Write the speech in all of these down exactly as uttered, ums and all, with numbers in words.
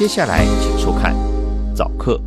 下来请收看早课。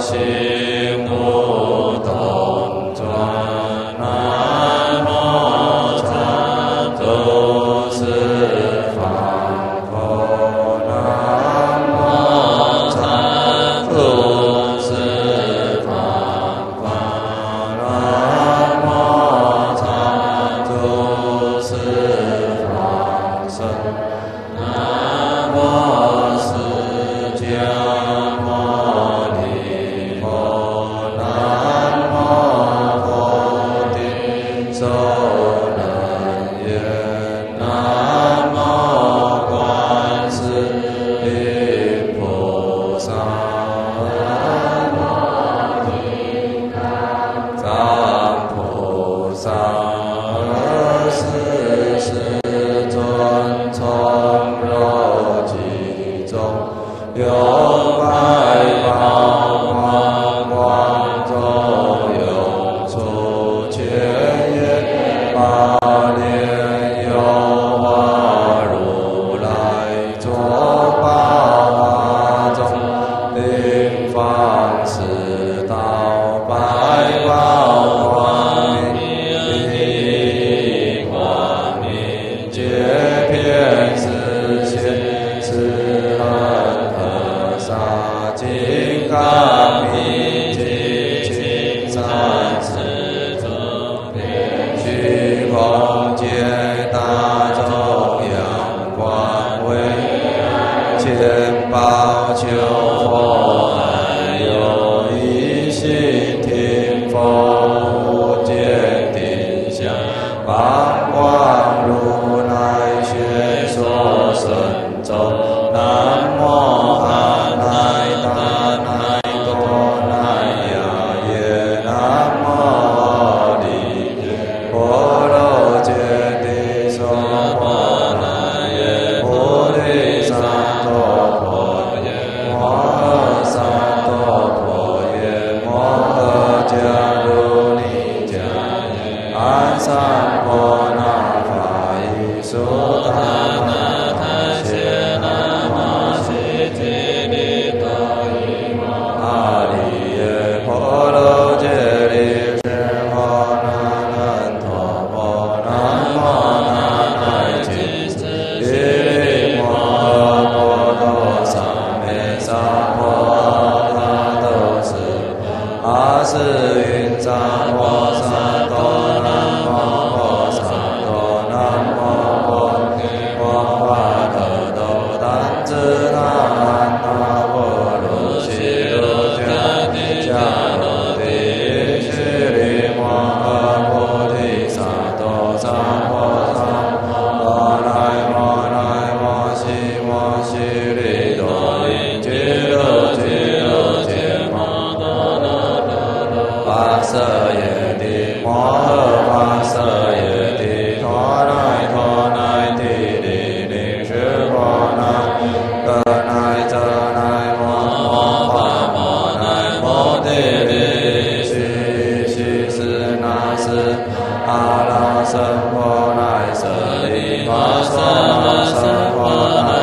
心无动转，南无参诸四方佛，南无参诸四方佛，南无参诸四方僧，南无释迦牟尼佛，南无佛顶受能言，南无观世音菩萨，南无金刚藏菩萨，二十世尊从肉体中有百宝光光中涌出，千眼八莲有化如来坐宝华中，临放四道百宝光明，一光明界遍十千十恒河沙，金刚明镜金山四周遍，虚空界大众阳光威，千宝求佛安有一心听风，无见定相，八光如来学说神咒，南无阿乃达乃多乃呀耶，南无阿利波罗揭谛娑婆那耶，菩提萨埵婆耶，摩诃萨埵婆耶，摩诃迦卢尼迦耶，安三婆那法伊苏达那他谢那摩悉提利多伊摩阿利耶婆罗揭谛是婆那难陀婆南无那乃吉斯提利摩诃婆多萨美萨婆阿那多斯阿斯云萨婆萨多南无婆萨多南无婆提婆华特多丹支那曼那婆罗悉罗迦帝迦罗帝须利摩诃菩提萨埵萨婆萨婆来摩来摩悉摩悉利多因俱卢俱卢羯摩多罗多罗跋舍耶帝摩诃跋舍耶帝陀乃陀乃帝利令是婆那可乃遮乃摩摩花摩乃摩帝利须须斯那斯阿拉僧婆乃舍利玛娑那僧婆乃